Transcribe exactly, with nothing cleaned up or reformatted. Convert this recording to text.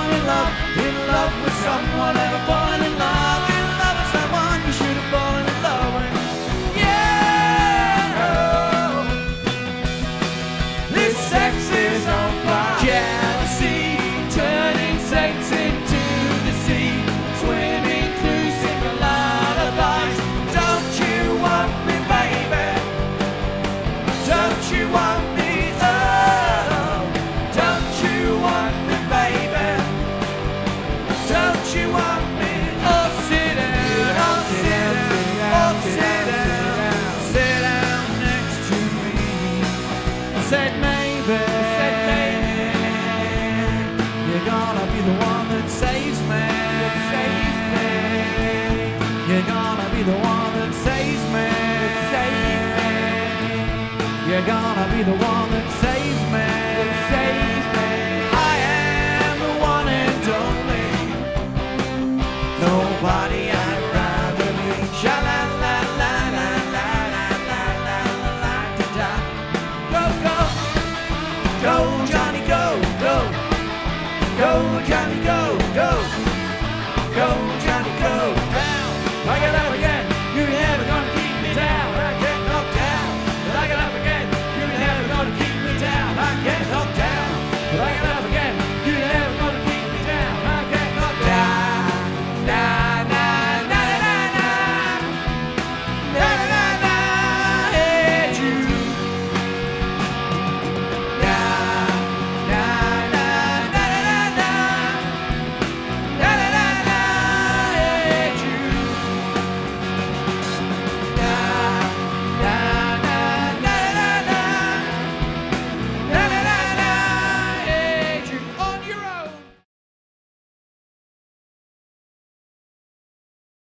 in love, in love with someone, ever fallen in love, in love with someone you should have fallen in love with. Yeah, this sex is on fire. Jealousy turning saints into the sea, swimming through single lullabies. Don't you want me, baby? Don't you want me? Oh, don't you want me, baby? Don't you want me? Oh, sit down, oh, sit down, oh, sit down, sit down next to me. I said maybe, said maybe, you're gonna be the one that saves me, that saves me. You're gonna be the one that saves me, that saves me. You're gonna be the one that saves me, that saves me. I am the one and only. Nobody I'd rather be. Sha la la la la la la la la la la da. Go go, go Johnny, go go, go Johnny, go.